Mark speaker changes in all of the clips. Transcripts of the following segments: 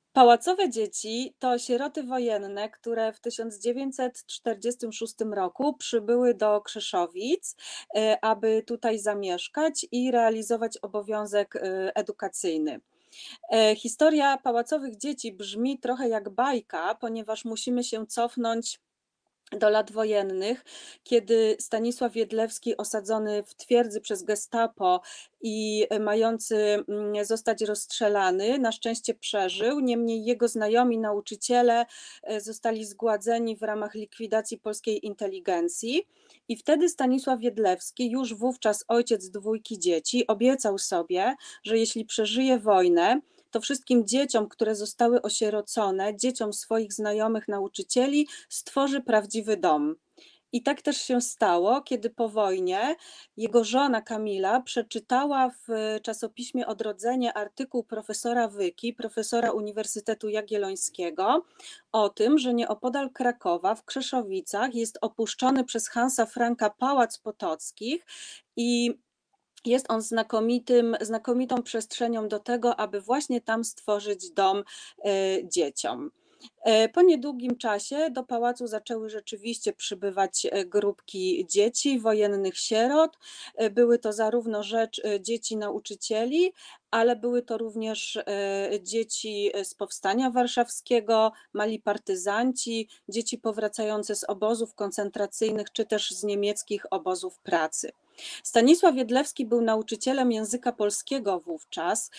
Speaker 1: Pałacowe dzieci to sieroty wojenne, które w 1946 roku przybyły do Krzeszowic, aby tutaj zamieszkać i realizować obowiązek edukacyjny. Historia pałacowych dzieci brzmi trochę jak bajka, ponieważ musimy się cofnąć do lat wojennych, kiedy Stanisław Jedlewski, osadzony w twierdzy przez Gestapo i mający zostać rozstrzelany, na szczęście przeżył. Niemniej jego znajomi nauczyciele zostali zgładzeni w ramach likwidacji polskiej inteligencji. I wtedy Stanisław Jedlewski, już wówczas ojciec dwójki dzieci, obiecał sobie, że jeśli przeżyje wojnę, to wszystkim dzieciom, które zostały osierocone, dzieciom swoich znajomych nauczycieli, stworzy prawdziwy dom. I tak też się stało, kiedy po wojnie jego żona Kamila przeczytała w czasopiśmie Odrodzenie artykuł profesora Wyki, profesora Uniwersytetu Jagiellońskiego, o tym, że nieopodal Krakowa w Krzeszowicach jest opuszczony przez Hansa Franka Pałac Potockich i jest on znakomitą przestrzenią do tego, aby właśnie tam stworzyć dom dzieciom. Po niedługim czasie do pałacu zaczęły rzeczywiście przybywać grupki dzieci, wojennych sierot. Były to zarówno dzieci nauczycieli, ale były to również dzieci z Powstania Warszawskiego, mali partyzanci, dzieci powracające z obozów koncentracyjnych czy też z niemieckich obozów pracy. Stanisław Jedlewski był nauczycielem języka polskiego wówczas.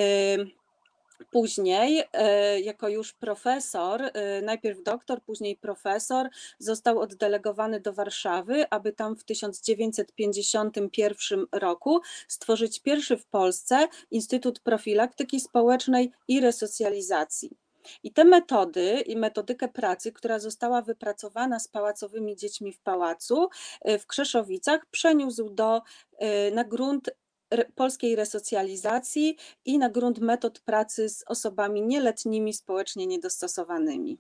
Speaker 1: Później, jako już profesor, najpierw doktor, później profesor, został oddelegowany do Warszawy, aby tam w 1951 roku stworzyć pierwszy w Polsce Instytut Profilaktyki Społecznej i Resocjalizacji. I te metody i metodykę pracy, która została wypracowana z pałacowymi dziećmi w pałacu w Krzeszowicach, przeniósł na grunt polskiej resocjalizacji i na grunt metod pracy z osobami nieletnimi, społecznie niedostosowanymi.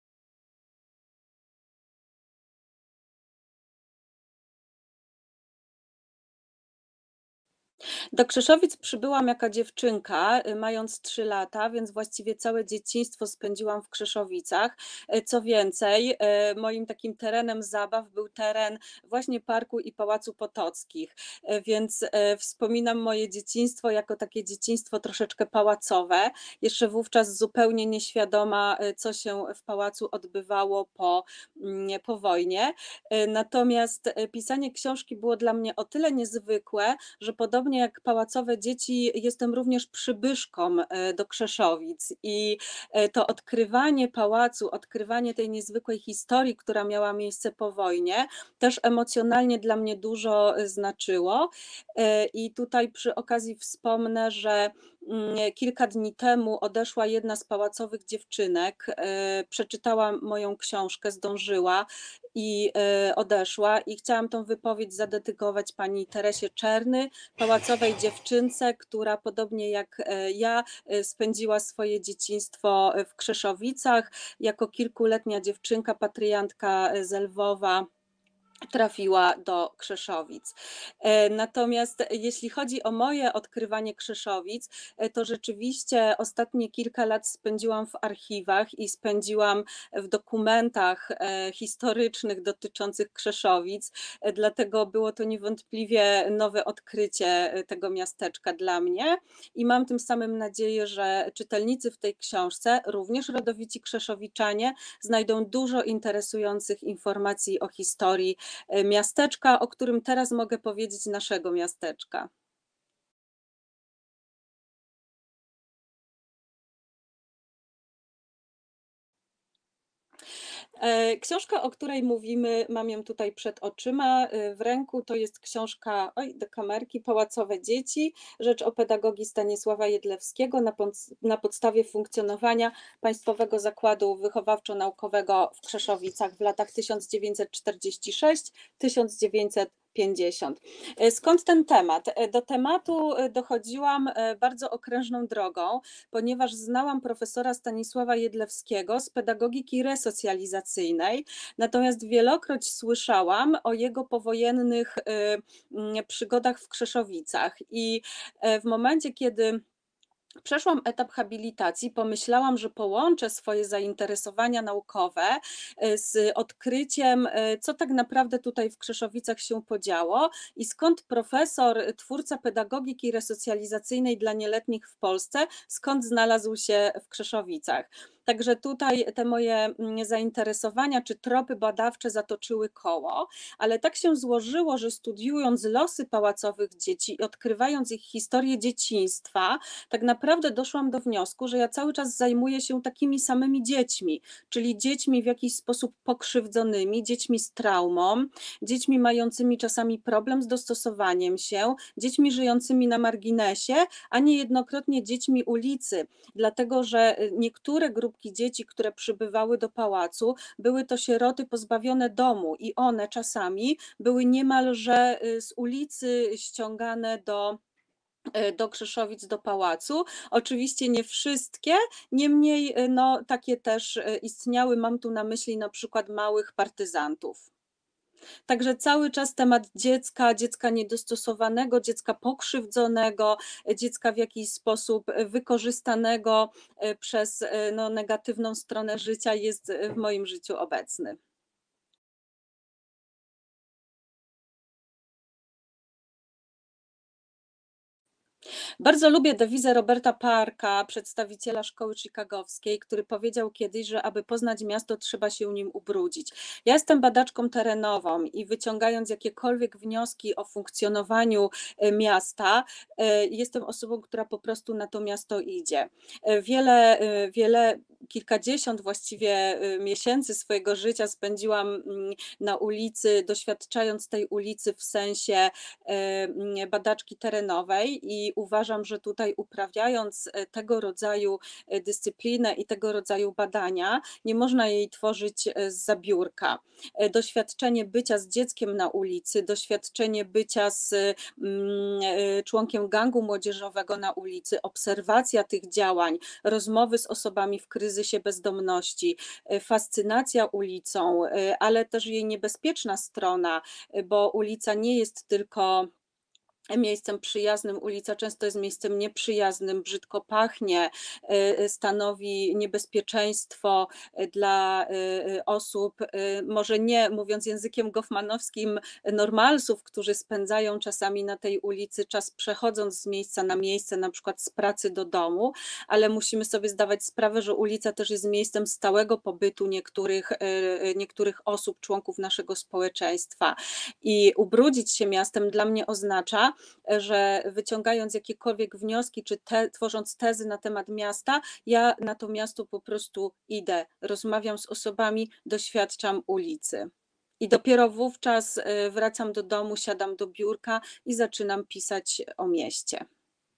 Speaker 1: Do Krzeszowic przybyłam jako dziewczynka, mając 3 lata, więc właściwie całe dzieciństwo spędziłam w Krzeszowicach. Co więcej, moim takim terenem zabaw był teren właśnie parku i Pałacu Potockich, więc wspominam moje dzieciństwo jako takie dzieciństwo troszeczkę pałacowe, jeszcze wówczas zupełnie nieświadoma, co się w pałacu odbywało po wojnie. Natomiast pisanie książki było dla mnie o tyle niezwykłe, że podobnie jak pałacowe dzieci, jestem również przybyszką do Krzeszowic i to odkrywanie pałacu, odkrywanie tej niezwykłej historii, która miała miejsce po wojnie, też emocjonalnie dla mnie dużo znaczyło. I tutaj przy okazji wspomnę, że kilka dni temu odeszła jedna z pałacowych dziewczynek, przeczytała moją książkę, zdążyła i odeszła, i chciałam tą wypowiedź zadedykować pani Teresie Czerny, pałacowej dziewczynce, która podobnie jak ja spędziła swoje dzieciństwo w Krzeszowicach. Jako kilkuletnia dziewczynka, patriantka z Lwowa, trafiła do Krzeszowic. Natomiast jeśli chodzi o moje odkrywanie Krzeszowic, to rzeczywiście ostatnie kilka lat spędziłam w archiwach i spędziłam w dokumentach historycznych dotyczących Krzeszowic, dlatego było to niewątpliwie nowe odkrycie tego miasteczka dla mnie i mam tym samym nadzieję, że czytelnicy w tej książce, również rodowici krzeszowiczanie, znajdą dużo interesujących informacji o historii miasteczka, o którym teraz mogę powiedzieć naszego miasteczka. Książka, o której mówimy, mam ją tutaj przed oczyma, w ręku. To jest książka, oj, do kamerki, Pałacowe dzieci, rzecz o pedagogii Stanisława Jedlewskiego na podstawie funkcjonowania Państwowego Zakładu Wychowawczo-Naukowego w Krzeszowicach w latach 1946-1950. Skąd ten temat? Do tematu dochodziłam bardzo okrężną drogą, ponieważ znałam profesora Stanisława Jedlewskiego z pedagogiki resocjalizacyjnej, natomiast wielokroć słyszałam o jego powojennych przygodach w Krzeszowicach i w momencie, kiedy Przeszłam etap habilitacji, pomyślałam, że połączę swoje zainteresowania naukowe, z odkryciem, co tak naprawdę tutaj w Krzeszowicach się podziało i skąd profesor, twórca pedagogiki resocjalizacyjnej dla nieletnich w Polsce, skąd znalazł się w Krzeszowicach. Także tutaj te moje zainteresowania czy tropy badawcze zatoczyły koło, ale tak się złożyło, że studiując losy pałacowych dzieci i odkrywając ich historię dzieciństwa, tak naprawdę doszłam do wniosku, że ja cały czas zajmuję się takimi samymi dziećmi, czyli dziećmi w jakiś sposób pokrzywdzonymi, dziećmi z traumą, dziećmi mającymi czasami problem z dostosowaniem się, dziećmi żyjącymi na marginesie, a niejednokrotnie dziećmi ulicy, dlatego że niektóre grupki dzieci, które przybywały do pałacu, były to sieroty pozbawione domu i one czasami były niemalże z ulicy ściągane do Krzeszowic, do pałacu. Oczywiście nie wszystkie, niemniej no, takie też istniały. Mam tu na myśli na przykład małych partyzantów. Także cały czas temat dziecka, dziecka niedostosowanego, dziecka pokrzywdzonego, dziecka w jakiś sposób wykorzystanego przez no, negatywną stronę życia jest w moim życiu obecny. Bardzo lubię dewizę Roberta Parka, przedstawiciela szkoły chicagowskiej, który powiedział kiedyś, że aby poznać miasto, trzeba się nim ubrudzić. Ja jestem badaczką terenową i wyciągając jakiekolwiek wnioski o funkcjonowaniu miasta, jestem osobą, która po prostu na to miasto idzie. Wiele, kilkadziesiąt właściwie miesięcy swojego życia spędziłam na ulicy, doświadczając tej ulicy w sensie badaczki terenowej i uważam, że tutaj uprawiając tego rodzaju dyscyplinę i tego rodzaju badania, nie można jej tworzyć zza biurka. Doświadczenie bycia z dzieckiem na ulicy, doświadczenie bycia z członkiem gangu młodzieżowego na ulicy, obserwacja tych działań, rozmowy z osobami w kryzysie bezdomności, fascynacja ulicą, ale też jej niebezpieczna strona, bo ulica nie jest tylko miejscem przyjaznym, ulica często jest miejscem nieprzyjaznym, brzydko pachnie, stanowi niebezpieczeństwo dla osób, może nie mówiąc językiem goffmanowskim, normalsów, którzy spędzają czasami na tej ulicy czas przechodząc z miejsca na miejsce, na przykład z pracy do domu, ale musimy sobie zdawać sprawę, że ulica też jest miejscem stałego pobytu niektórych osób, członków naszego społeczeństwa. I ubrudzić się miastem dla mnie oznacza, że wyciągając jakiekolwiek wnioski, czy tworząc tezy na temat miasta, ja na to miasto po prostu idę, rozmawiam z osobami, doświadczam ulicy. I dopiero wówczas wracam do domu, siadam do biurka i zaczynam pisać o mieście.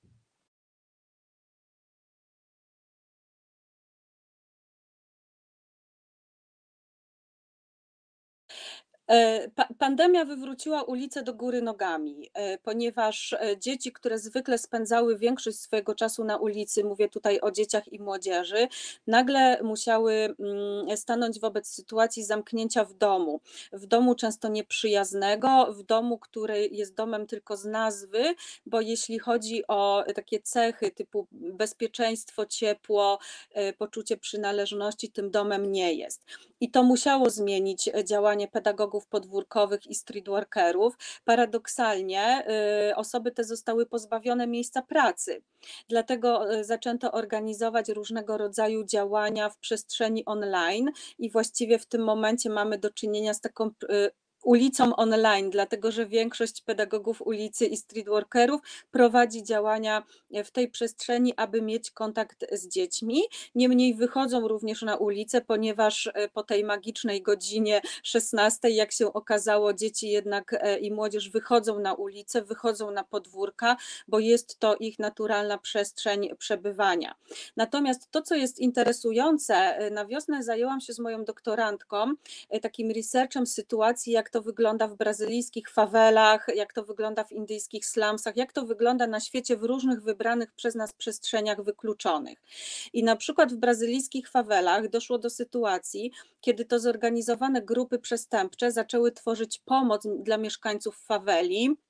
Speaker 1: Pandemia wywróciła ulicę do góry nogami, ponieważ dzieci, które zwykle spędzały większość swojego czasu na ulicy, mówię tutaj o dzieciach i młodzieży, nagle musiały stanąć wobec sytuacji zamknięcia w domu często nieprzyjaznego, w domu, który jest domem tylko z nazwy, bo jeśli chodzi o takie cechy typu bezpieczeństwo, ciepło, poczucie przynależności, tym domem nie jest. I to musiało zmienić działanie pedagogów podwórkowych i streetworkerów. Paradoksalnie osoby te zostały pozbawione miejsca pracy. Dlatego zaczęto organizować różnego rodzaju działania w przestrzeni online i właściwie w tym momencie mamy do czynienia z taką ulicą online, dlatego że większość pedagogów ulicy i streetworkerów prowadzi działania w tej przestrzeni, aby mieć kontakt z dziećmi. Niemniej wychodzą również na ulicę, ponieważ po tej magicznej godzinie 16, jak się okazało, dzieci jednak i młodzież wychodzą na ulicę, wychodzą na podwórka, bo jest to ich naturalna przestrzeń przebywania. Natomiast to, co jest interesujące, na wiosnę zajęłam się z moją doktorantką takim researchem sytuacji, jak to wygląda w brazylijskich fawelach, jak to wygląda w indyjskich slumsach, jak to wygląda na świecie w różnych wybranych przez nas przestrzeniach wykluczonych. I na przykład w brazylijskich fawelach doszło do sytuacji, kiedy to zorganizowane grupy przestępcze zaczęły tworzyć pomoc dla mieszkańców faweli,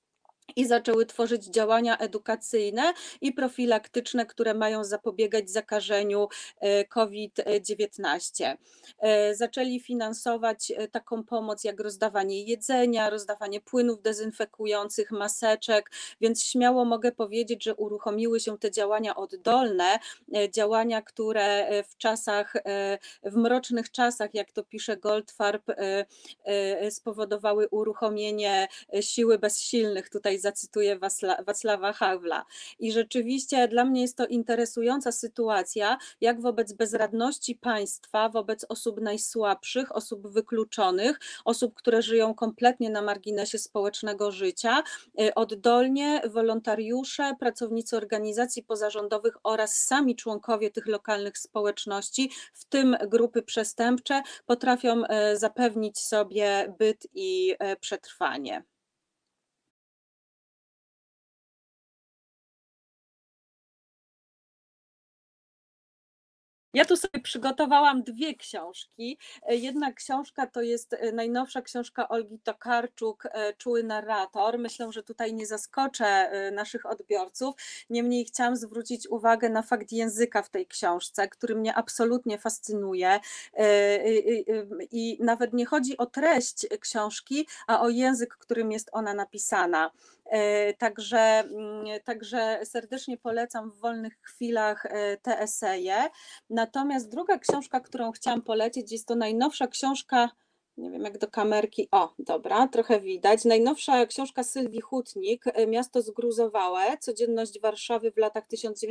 Speaker 1: i zaczęły tworzyć działania edukacyjne i profilaktyczne, które mają zapobiegać zakażeniu COVID-19. Zaczęli finansować taką pomoc jak rozdawanie jedzenia, rozdawanie płynów dezynfekujących, maseczek, więc śmiało mogę powiedzieć, że uruchomiły się te działania oddolne, działania, które w mrocznych czasach, jak to pisze Goldfarb, spowodowały uruchomienie siły bezsilnych. Tutaj zacytuję Wacława Hawla. I rzeczywiście dla mnie jest to interesująca sytuacja, jak wobec bezradności państwa, wobec osób najsłabszych, osób wykluczonych, osób, które żyją kompletnie na marginesie społecznego życia, oddolnie wolontariusze, pracownicy organizacji pozarządowych oraz sami członkowie tych lokalnych społeczności, w tym grupy przestępcze, potrafią zapewnić sobie byt i przetrwanie. Ja tu sobie przygotowałam dwie książki. Jedna książka to jest najnowsza książka Olgi Tokarczuk, Czuły narrator. Myślę, że tutaj nie zaskoczę naszych odbiorców. Niemniej chciałam zwrócić uwagę na fakt języka w tej książce, który mnie absolutnie fascynuje. I nawet nie chodzi o treść książki, a o język, którym jest ona napisana. Także serdecznie polecam w wolnych chwilach te eseje. Natomiast druga książka, którą chciałam polecić, jest to najnowsza książka, nie wiem jak do kamerki, o dobra, trochę widać, najnowsza książka Sylwii Hutnik, Miasto zgruzowałe, codzienność Warszawy w latach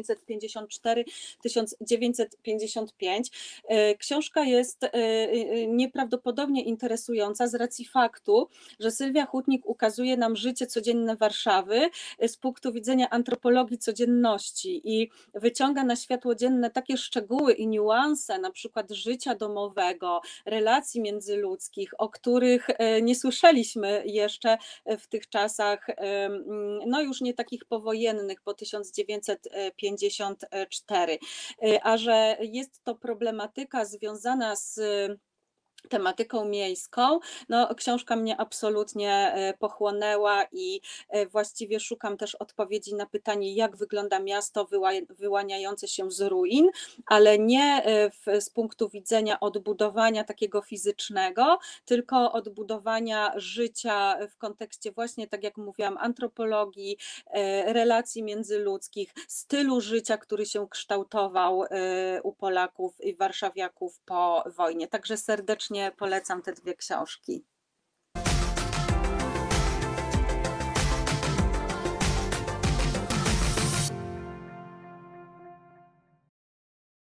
Speaker 1: 1954-1955. Książka jest nieprawdopodobnie interesująca z racji faktu, że Sylwia Hutnik ukazuje nam życie codzienne Warszawy z punktu widzenia antropologii codzienności i wyciąga na światło dzienne takie szczegóły i niuanse, na przykład życia domowego, relacji międzyludzkich, o których nie słyszeliśmy jeszcze w tych czasach, no już nie takich powojennych, po 1954, a że jest to problematyka związana z tematyką miejską, no książka mnie absolutnie pochłonęła i właściwie szukam też odpowiedzi na pytanie, jak wygląda miasto wyłaniające się z ruin, ale nie z punktu widzenia odbudowania takiego fizycznego, tylko odbudowania życia w kontekście właśnie, tak jak mówiłam, antropologii, relacji międzyludzkich, stylu życia, który się kształtował u Polaków i warszawiaków po wojnie. Także serdecznie polecam te dwie książki.